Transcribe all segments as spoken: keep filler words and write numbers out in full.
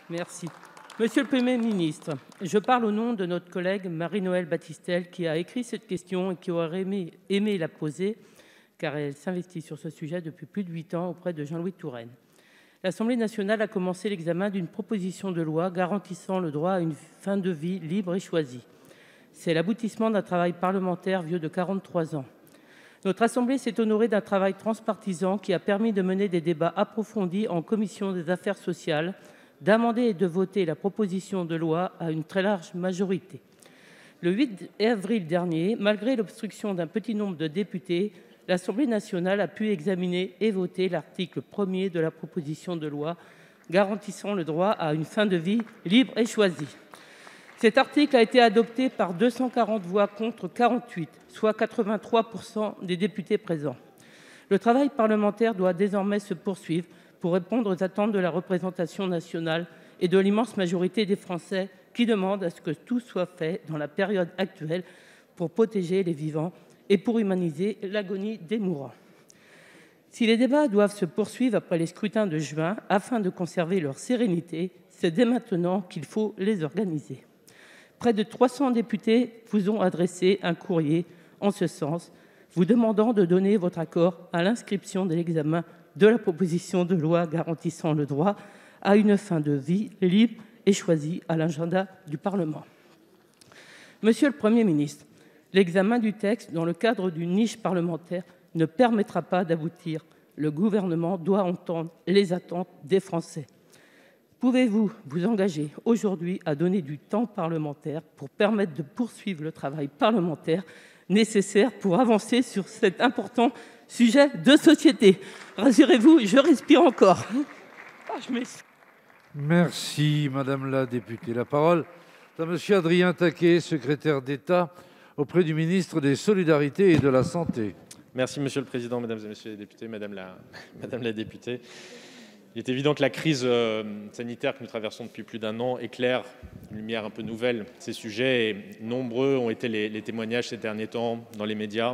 Merci. Monsieur le Premier ministre, je parle au nom de notre collègue Marie-Noëlle Battistel, qui a écrit cette question et qui aurait aimé, aimé la poser, car elle s'investit sur ce sujet depuis plus de huit ans auprès de Jean-Louis Touraine. L'Assemblée nationale a commencé l'examen d'une proposition de loi garantissant le droit à une fin de vie libre et choisie. C'est l'aboutissement d'un travail parlementaire vieux de quarante-trois ans. Notre Assemblée s'est honorée d'un travail transpartisan qui a permis de mener des débats approfondis en commission des affaires sociales, d'amender et de voter la proposition de loi à une très large majorité. Le huit avril dernier, malgré l'obstruction d'un petit nombre de députés, l'Assemblée nationale a pu examiner et voter l'article premier de la proposition de loi garantissant le droit à une fin de vie libre et choisie. Cet article a été adopté par deux cent quarante voix contre quarante-huit, soit quatre-vingt-trois pour cent des députés présents. Le travail parlementaire doit désormais se poursuivre pour répondre aux attentes de la représentation nationale et de l'immense majorité des Français qui demandent à ce que tout soit fait dans la période actuelle pour protéger les vivants et pour humaniser l'agonie des mourants. Si les débats doivent se poursuivre après les scrutins de juin afin de conserver leur sérénité, c'est dès maintenant qu'il faut les organiser. Près de trois cents députés vous ont adressé un courrier en ce sens, vous demandant de donner votre accord à l'inscription de l'examen de la proposition de loi garantissant le droit à une fin de vie libre et choisie à l'agenda du Parlement. Monsieur le Premier ministre, l'examen du texte dans le cadre d'une niche parlementaire ne permettra pas d'aboutir. Le gouvernement doit entendre les attentes des Français. Pouvez-vous vous engager aujourd'hui à donner du temps parlementaire pour permettre de poursuivre le travail parlementaire nécessaire pour avancer sur cet important sujet de société? Rassurez-vous, je respire encore. Ah, je Merci, Madame la députée. La parole est à Monsieur Adrien Taquet, secrétaire d'État auprès du ministre des Solidarités et de la Santé. Merci, Monsieur le Président, Mesdames et Messieurs les députés, Madame la, Madame la députée. Il est évident que la crise euh, sanitaire que nous traversons depuis plus d'un an éclaire une lumière un peu nouvelle ces sujets. Et nombreux ont été les, les témoignages ces derniers temps dans les médias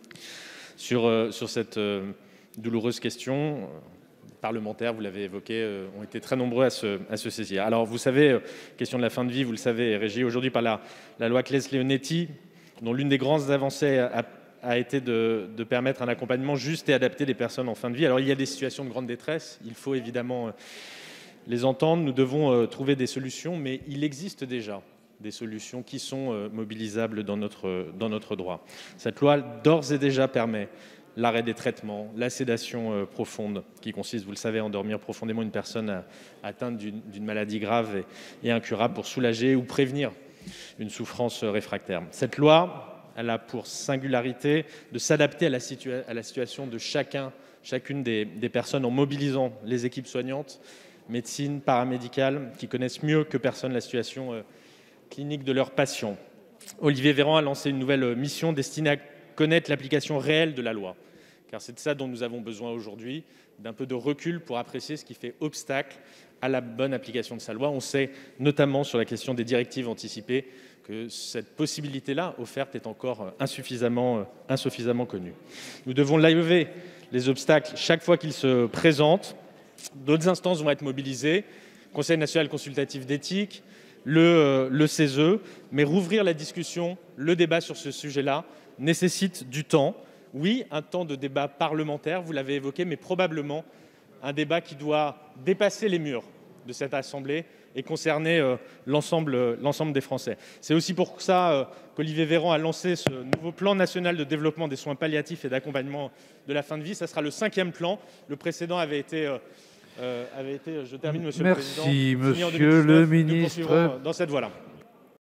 sur, euh, sur cette euh, douloureuse question. Les parlementaires, vous l'avez évoqué, euh, ont été très nombreux à se, à se saisir. Alors, vous savez, euh, question de la fin de vie, vous le savez, est régie aujourd'hui par la, la loi Claes-Leonetti, dont l'une des grandes avancées a, a été de, de permettre un accompagnement juste et adapté des personnes en fin de vie. Alors, il y a des situations de grande détresse, il faut évidemment les entendre, nous devons trouver des solutions, mais il existe déjà des solutions qui sont mobilisables dans notre, dans notre droit. Cette loi, d'ores et déjà, permet l'arrêt des traitements, la sédation profonde, qui consiste, vous le savez, à endormir profondément une personne atteinte d'une, d'une maladie grave et, et incurable pour soulager ou prévenir une souffrance réfractaire. Cette loi, elle a pour singularité de s'adapter à la, situa- à la situation de chacun, chacune des, des personnes en mobilisant les équipes soignantes, médecine, paramédicales, qui connaissent mieux que personne la situation euh, clinique de leurs patients. Olivier Véran a lancé une nouvelle mission destinée à connaître l'application réelle de la loi, car c'est de ça dont nous avons besoin aujourd'hui, d'un peu de recul pour apprécier ce qui fait obstacle à la bonne application de sa loi. On sait notamment sur la question des directives anticipées que cette possibilité-là offerte est encore insuffisamment, insuffisamment connue. Nous devons lever les obstacles chaque fois qu'ils se présentent. D'autres instances vont être mobilisées, Conseil national consultatif d'éthique, le, le C E S E, mais rouvrir la discussion, le débat sur ce sujet-là nécessite du temps. Oui, un temps de débat parlementaire, vous l'avez évoqué, mais probablement un débat qui doit dépasser les murs de cette Assemblée et concerner euh, l'ensemble, euh, l'ensemble des Français. C'est aussi pour ça euh, qu'Olivier Véran a lancé ce nouveau plan national de développement des soins palliatifs et d'accompagnement de la fin de vie. Ça sera le cinquième plan. Le précédent avait été, euh, euh, avait été je termine, Monsieur Merci, le Président, Monsieur le Ministre. dans cette voie-là.